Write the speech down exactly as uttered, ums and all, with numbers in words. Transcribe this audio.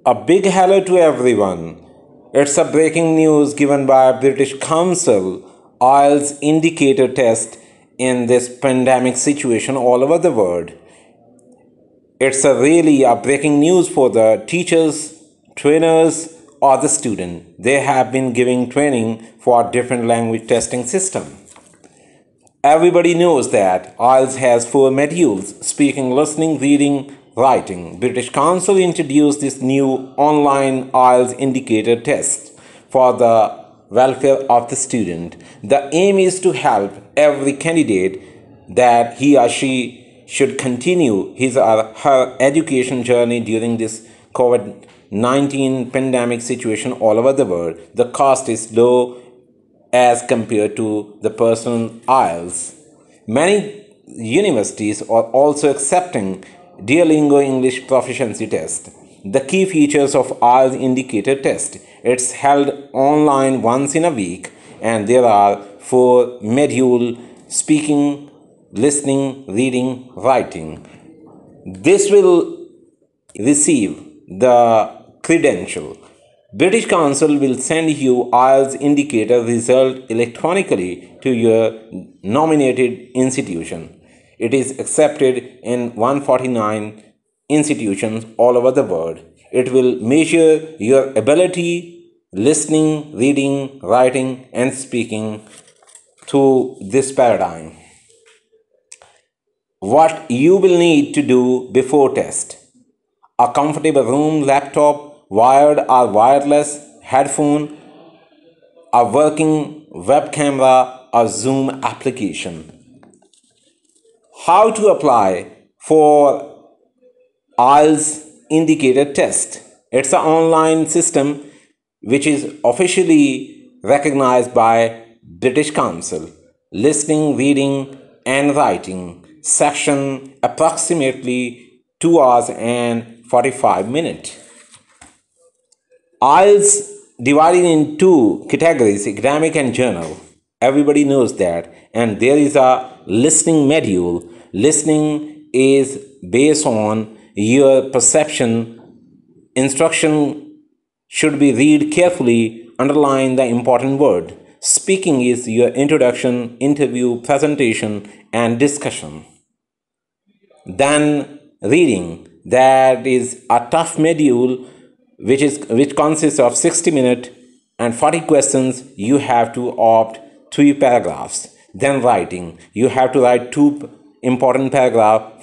A big hello to everyone. It's a breaking news given by British Council I E L T S indicator test in this pandemic situation all over the world. It's a really a breaking news for the teachers, trainers, or the student. They have been giving training for different language testing system. Everybody knows that I E L T S has four modules: speaking, listening, reading, writing. British Council introduced this new online I E L T S indicator test for the welfare of the student. The aim is to help every candidate that he or she should continue his or her education journey during this COVID nineteen pandemic situation all over the world. The cost is low as compared to the personal I E L T S. Many universities are also accepting Duolingo English proficiency test. The key features of I E L T S indicator test: it's held online once in a week, and there are four modules: speaking, listening, reading, writing. This will receive the credential. British Council will send you I E L T S indicator result electronically to your nominated institution. It is accepted in one hundred forty-nine institutions all over the world. It will measure your ability listening, reading, writing, and speaking through this paradigm. What you will need to do before test: a comfortable room, laptop, wired or wireless headphone, a working web camera, or Zoom application. How to apply for I E L T S indicator test? It's an online system which is officially recognized by British Council. Listening, reading, and writing section approximately two hours and forty-five minutes. I E L T S divided in two categories: academic and general. Everybody knows that. And there is a listening module. Listening is based on your perception. Instruction should be read carefully, underline the important word. Speaking is your introduction, interview, presentation, and discussion. Then reading, that is a tough module which is which consists of sixty minutes and forty questions. You have to opt three paragraphs. Then writing, you have to write two important paragraphs